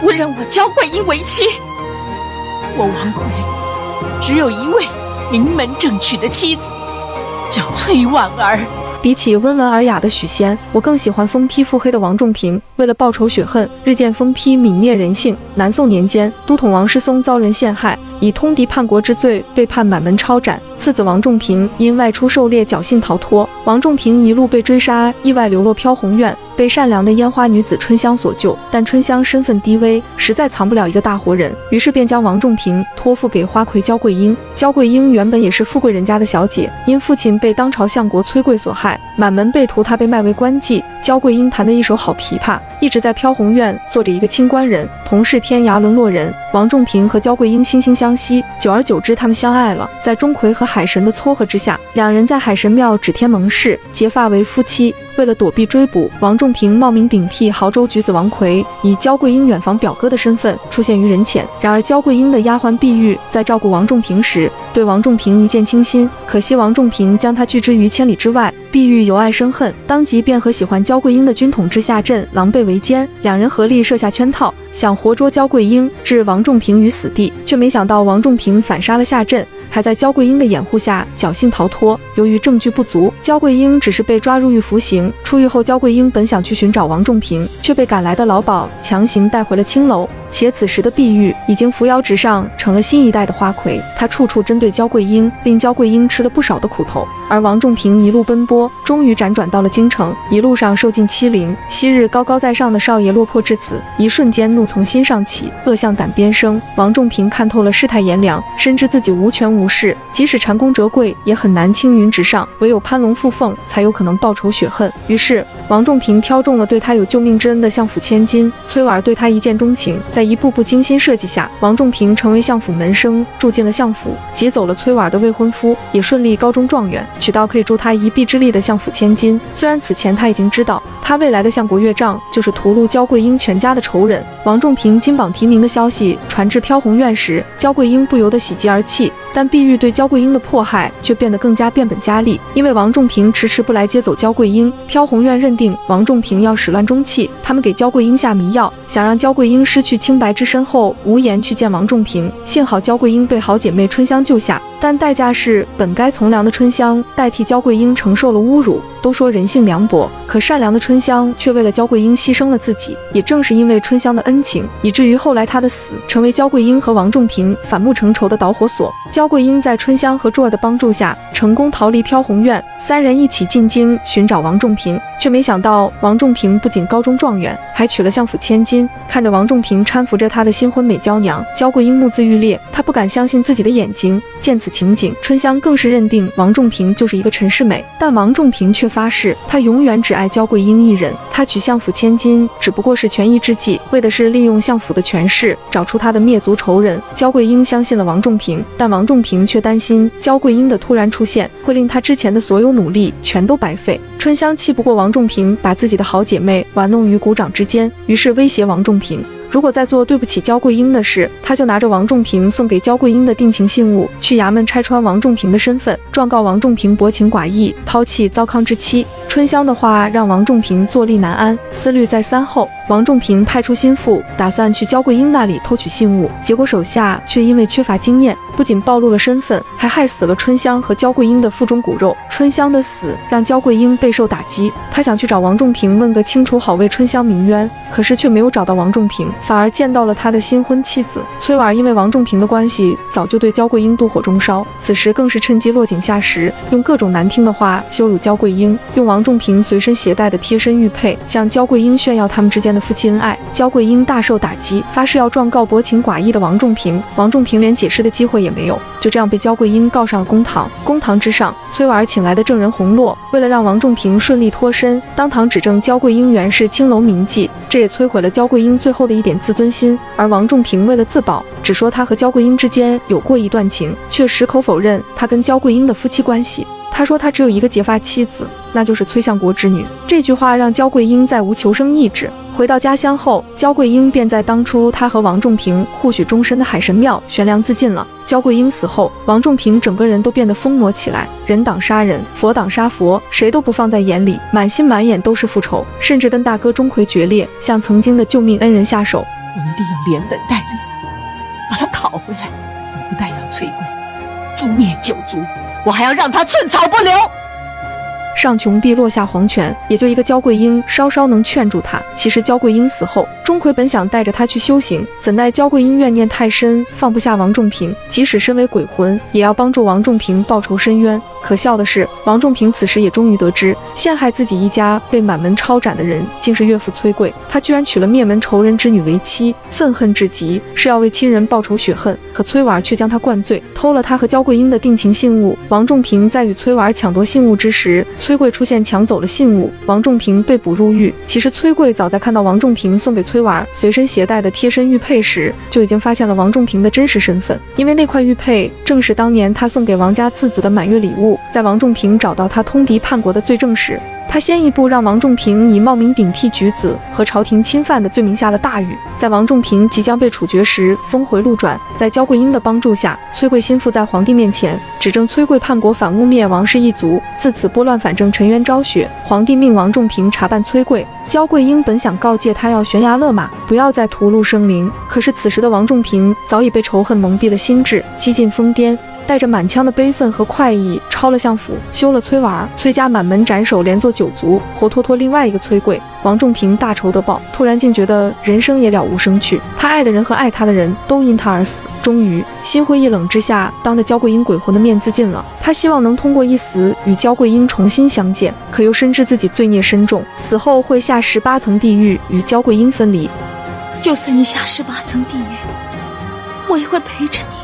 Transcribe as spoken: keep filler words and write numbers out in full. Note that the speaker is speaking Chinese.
勿认我焦桂英为妻。我王奎只有一位名门正娶的妻子，叫崔婉儿。 比起温文尔雅的许仙，我更喜欢疯批腹黑的王仲平。为了报仇雪恨，日渐疯批泯灭人性。南宋年间，都统王师松遭人陷害，以通敌叛国之罪被判满门抄斩。次子王仲平因外出狩猎侥幸逃脱，王仲平一路被追杀，意外流落飘红院，被善良的烟花女子春香所救。但春香身份低微，实在藏不了一个大活人，于是便将王仲平托付给花魁焦桂英。焦桂英原本也是富贵人家的小姐，因父亲被当朝相国崔贵所害，满门被屠，她被卖为官妓。焦桂英弹得一手好琵琶，一直在飘红院做着一个清官人，同是天涯沦落人。王仲平和焦桂英惺惺相惜，久而久之他们相爱了。在钟馗和海神的撮合之下，两人在海神庙指天盟誓，结发为夫妻。为了躲避追捕，王仲平冒名顶替亳州举子王奎，以焦桂英远房表哥的身份出现于人前。然而焦桂英的丫鬟碧玉在照顾王仲平时，对王仲平一见倾心，可惜王仲平将她拒之于千里之外。碧玉由爱生恨，当即便和喜欢焦桂英的军统之下阵，狼狈为奸。两人合力设下圈套，想活捉焦桂英，置王仲平于死地，却没想到王仲平反杀了下阵，还在焦桂英的掩护下侥幸逃脱。由于证据不足，焦桂英只是被抓入狱服刑。出狱后，焦桂英本想去寻找王仲平，却被赶来的老鸨强行带回了青楼。且此时的碧玉已经扶摇直上，成了新一代的花魁。她处处针对焦桂英，令焦桂英吃了不少的苦头。而王仲平一路奔波，终于辗转到了京城，一路上受尽欺凌。昔日高高在上的少爷落魄至此，一瞬间怒从心上起，恶向胆边生。王仲平看透了世态炎凉，深知自己无权无势，即使蟾宫折桂也很难青云直上，唯有攀龙附凤才有可能报仇雪恨。于是王仲平挑中了对他有救命之恩的相府千金崔婉儿，对他一见钟情。在一步步精心设计下，王仲平成为相府门生，住进了相府，挤走了崔婉儿的未婚夫，也顺利高中状元，娶到可以助他一臂之力的相府千金。虽然此前他已经知道他未来的相国岳丈就是屠戮焦桂英全家的仇人。王仲平金榜题名的消息传至飘红院时，焦桂英不由得喜极而泣，但碧玉对焦桂英的迫害却变得更加变本加厉。因为王仲平迟迟不来接走焦桂英，飘红院认定王仲平要始乱终弃，他们给焦桂英下迷药，想让焦桂英失去清白之身后无颜去见王仲平。幸好焦桂英被好姐妹春香救下，但代价是本该从良的春香代替焦桂英承受了侮辱。都说人性凉薄，可善良的春香却为了焦桂英牺牲了自己。也正是因为春香的恩情，以至于后来她的死成为焦桂英和王仲平反目成仇的导火索。焦桂英在春香和珠儿的帮助下成功逃离飘红院，三人一起进京寻找王仲平，却没想到王仲平不仅高中状元，还娶了相府千金。看着王仲平搀扶着他的新婚美娇娘，焦桂英目眦欲裂，她不敢相信自己的眼睛。见此情景，春香更是认定王仲平就是一个陈世美，但王仲平却发誓他永远只爱焦桂英一人。他娶相府千金只不过是权宜之计，为的是利用相府的权势找出他的灭族仇人。焦桂英相信了王仲平，但王仲平却担心焦桂英的突然出现会令他之前的所有努力全都白费。春香气不过王仲平把自己的好姐妹玩弄于股掌之间，于是威胁王仲平，如果再做对不起焦桂英的事，他就拿着王仲平送给焦桂英的定情信物去衙门拆穿王仲平的身份，状告王仲平薄情寡义，抛弃糟糠之妻。春香的话让王仲平坐立难安，思虑再三后，王仲平派出心腹，打算去焦桂英那里偷取信物，结果手下却因为缺乏经验，不仅暴露了身份，还害死了春香和焦桂英的腹中骨肉。春香的死让焦桂英备受打击，他想去找王仲平问个清楚，好为春香鸣冤，可是却没有找到王仲平，反而见到了他的新婚妻子崔婉儿。因为王仲平的关系，早就对焦桂英妒火中烧，此时更是趁机落井下石，用各种难听的话羞辱焦桂英，用王仲平随身携带的贴身玉佩向焦桂英炫耀他们之间的夫妻恩爱。焦桂英大受打击，发誓要状告薄情寡义的王仲平。王仲平连解释的机会也没有，就这样被焦桂英告上了公堂。公堂之上，崔婉儿请来的证人洪洛，为了让王仲平顺利脱身，当堂指证焦桂英原是青楼名妓，这也摧毁了焦桂英最后的一点自尊心。而王仲平为了自保，只说他和焦桂英之间有过一段情，却矢口否认他跟焦桂英的夫妻关系。他说他只有一个结发妻子，那就是崔相国之女。这句话让焦桂英再无求生意志。回到家乡后，焦桂英便在当初他和王仲平互许终身的海神庙悬梁自尽了。焦桂英死后，王仲平整个人都变得疯魔起来，人挡杀人，佛挡杀佛，谁都不放在眼里，满心满眼都是复仇，甚至跟大哥钟馗决裂，向曾经的救命恩人下手。 我一定要连本带利把他讨回来。我不但要崔贵诛灭九族，我还要让他寸草不留。 上穷碧落下黄泉，也就一个焦桂英稍稍能劝住他。其实焦桂英死后，钟馗本想带着他去修行，怎奈焦桂英怨念太深，放不下王仲平，即使身为鬼魂，也要帮助王仲平报仇伸冤。可笑的是，王仲平此时也终于得知，陷害自己一家被满门抄斩的人，竟是岳父崔贵。他居然娶了灭门仇人之女为妻，愤恨至极，是要为亲人报仇雪恨。可崔婉却将他灌醉，偷了他和焦桂英的定情信物。王仲平在与崔婉抢夺信物之时，崔贵出现抢走了信物，王仲平被捕入狱。其实崔贵早在看到王仲平送给崔婉随身携带的贴身玉佩时，就已经发现了王仲平的真实身份，因为那块玉佩正是当年他送给王家次子的满月礼物。在王仲平找到他通敌叛国的罪证时，他先一步让王仲平以冒名顶替举子和朝廷侵犯的罪名下了大狱。在王仲平即将被处决时，峰回路转，在焦桂英的帮助下，崔贵心腹在皇帝面前指证崔贵叛国反污灭王氏一族，自此拨乱反正，沉冤昭雪。皇帝命王仲平查办崔贵。焦桂英本想告诫他要悬崖勒马，不要再屠戮生灵，可是此时的王仲平早已被仇恨蒙蔽了心智，激进疯癫，带着满腔的悲愤和快意，抄了相府，休了崔婉，崔家满门斩首，连坐九族，活脱脱另外一个崔贵。王仲平大仇得报，突然竟觉得人生也了无生趣，他爱的人和爱他的人都因他而死。终于心灰意冷之下，当着焦桂英鬼魂的面自尽了。他希望能通过一死与焦桂英重新相见，可又深知自己罪孽深重，死后会下十八层地狱与焦桂英分离。 就算你下十八层地狱，我也会陪着你。